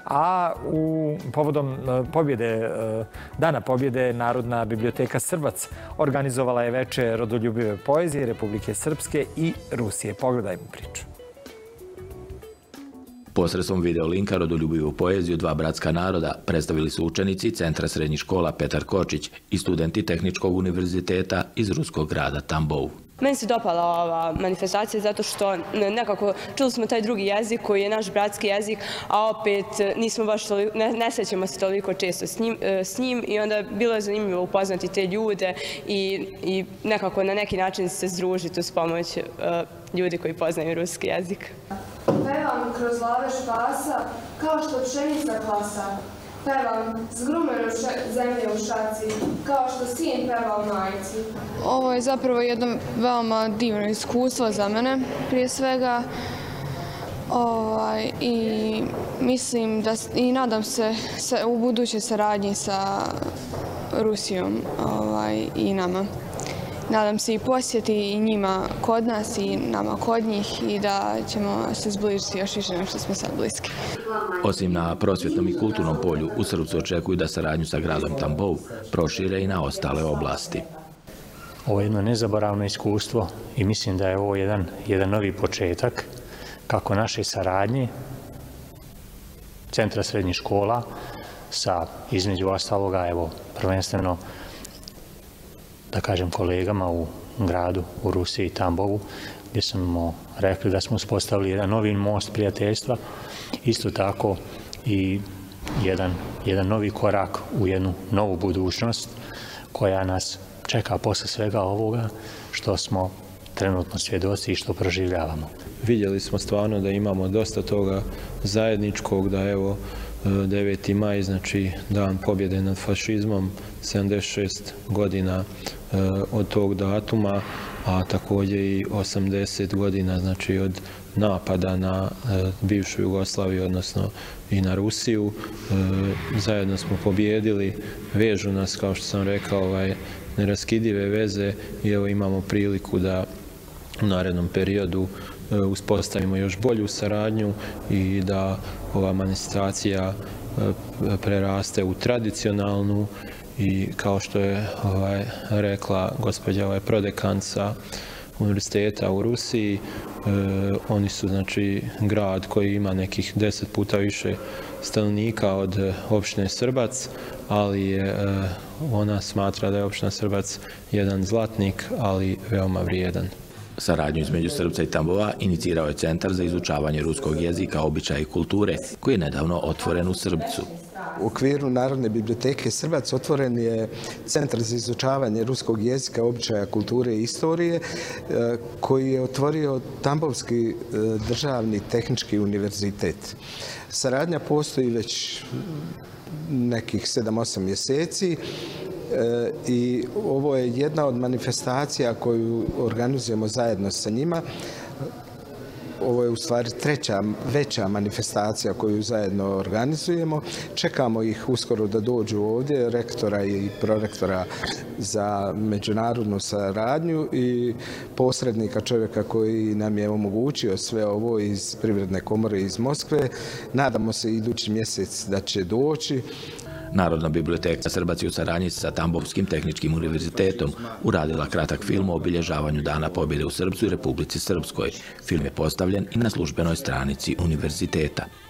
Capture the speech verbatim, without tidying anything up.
a u povodom pobjede, Dana pobjede Narodna biblioteka Srbac organizovala je veče rodoljubive poezije Republike Srpske i Rusije. Pogledajmo priču. Posredstvom videolinka rodoljubivu poeziju Dva bratska naroda predstavili su učenici Centra srednjih škola Petar Kočić i studenti Tehničkog univerziteta iz ruskog grada Tambov. Meni se dopala ova manifestacija zato što nekako čuli smo taj drugi jezik koji je naš bratski jezik, a opet nismo baš toliko, ne, ne sećamo se toliko često s njim, s njim i onda bilo je zanimljivo upoznati te ljude i, i nekako na neki način se združiti uz pomoć uh, ljudi koji poznaju ruski jezik. Pevam kroz lave špasa kao što pšenica klasa. Pevam zgrumenu zemlje u šaci, kao što sin peva o majci. Ovo je zapravo jedno veoma divno iskustvo za mene, prije svega. Ovaj, I mislim da i nadam se, se u budućoj saradnji sa Rusijom ovaj, i nama. Nadam se i posjeti i njima kod nas i nama kod njih i da ćemo se zbližiti još više nego što smo sad bliski. Osim na prosvjetnom i kulturnom polju, u Srpcu očekuju da saradnju sa gradom Tambov prošire i na ostale oblasti. Ovo je jedno nezaboravno iskustvo i mislim da je ovo jedan, jedan novi početak kako naše saradnje Centra srednjih škola sa, između ostaloga, evo, prvenstveno da kažem kolegama u gradu, u Rusiji i Tambovu, gdje smo rekli da smo uspostavili jedan novi most prijateljstva, isto tako i jedan, jedan novi korak u jednu novu budućnost koja nas čeka posle svega ovoga što smo trenutno svjedoci i što proživljavamo. Vidjeli smo stvarno da imamo dosta toga zajedničkog, da evo deveti maj, znači dan pobjede nad fašizmom, sedamdeset šest godina od tog datuma, a također i osamdeset godina, znači od napada na bivšu Jugoslaviju, odnosno i na Rusiju. Zajedno smo pobjedili, vežu nas, kao što sam rekao, ovaj, neraskidive veze i evo imamo priliku da u narednom periodu uspostavimo još bolju saradnju i da ova manifestacija preraste u tradicionalnu i kao što je ovaj, rekla gospođa ovaj, prodekanca univerziteta u Rusiji, e, oni su znači grad koji ima nekih deset puta više stanovnika od opštine Srbac, ali je, e, ona smatra da je opština Srbac jedan zlatnik, ali veoma vrijedan. Saradnju između Srpca i Tambova inicirao je Centar za izučavanje ruskog jezika, običaja i kulture, koji je nedavno otvoren u Srpcu. U okviru Narodne biblioteke Srbac otvoren je Centar za izučavanje ruskog jezika, običaja, kulture i istorije, koji je otvorio Tambovski državni tehnički univerzitet. Saradnja postoji već nekih sedam osam mjeseci. I ovo je jedna od manifestacija koju organizujemo zajedno sa njima. Ovo je u stvari treća veća manifestacija koju zajedno organizujemo. Čekamo ih uskoro da dođu ovdje, rektora i prorektora za međunarodnu saradnju i posrednika, čovjeka koji nam je omogućio sve ovo iz Privredne komore iz Moskve. Nadamo se idući mjesec da će doći. Narodna biblioteka Srbac je u saradnji sa Tambovskim tehničkim univerzitetom uradila kratak film o obilježavanju Dana pobjede u Srpcu i Republici Srpskoj. Film je postavljen i na službenoj stranici univerziteta.